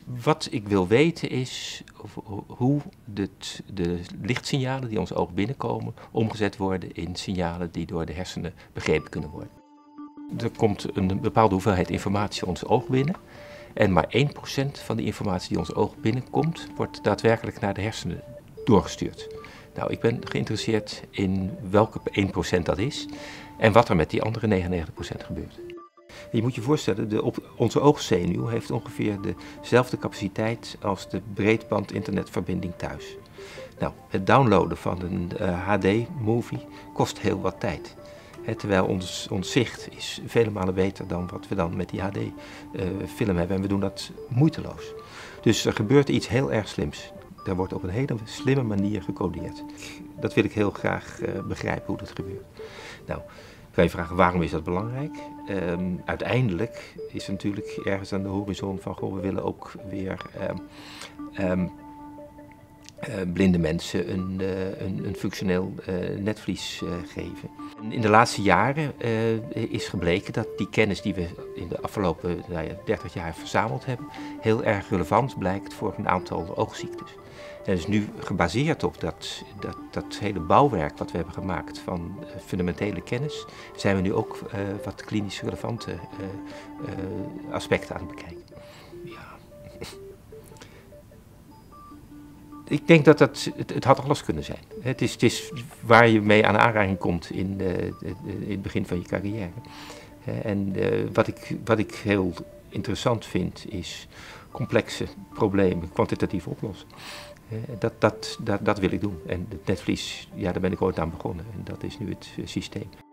Wat ik wil weten is hoe de lichtsignalen die ons oog binnenkomen omgezet worden in signalen die door de hersenen begrepen kunnen worden. Er komt een bepaalde hoeveelheid informatie ons oog binnen en maar 1% van die informatie die ons oog binnenkomt wordt daadwerkelijk naar de hersenen doorgestuurd. Nou, ik ben geïnteresseerd in welke 1% dat is en wat er met die andere 99% gebeurt. Je moet je voorstellen, onze oogzenuw heeft ongeveer dezelfde capaciteit als de breedband-internetverbinding thuis. Nou, het downloaden van een HD-movie kost heel wat tijd. Terwijl ons zicht is vele malen beter dan wat we dan met die HD-film hebben en we doen dat moeiteloos. Dus er gebeurt iets heel erg slims. Daar wordt op een hele slimme manier gecodeerd. Dat wil ik heel graag begrijpen hoe dat gebeurt. Nou, kan je vragen waarom is dat belangrijk? Uiteindelijk is er natuurlijk ergens aan de horizon van goh, we willen ook weer blinde mensen een functioneel netvlies geven. In de laatste jaren is gebleken dat die kennis die we in de afgelopen 30 jaar verzameld hebben, heel erg relevant blijkt voor een aantal oogziektes. En is nu gebaseerd op dat hele bouwwerk wat we hebben gemaakt van fundamentele kennis, zijn we nu ook wat klinisch relevante aspecten aan het bekijken. Ja. Ik denk dat het had alles kunnen zijn. Het is waar je mee aan aanraking komt in het begin van je carrière. En wat ik heel interessant vind is complexe problemen kwantitatief oplossen. Dat wil ik doen. En het netvlies, ja, daar ben ik ooit aan begonnen. En dat is nu het systeem.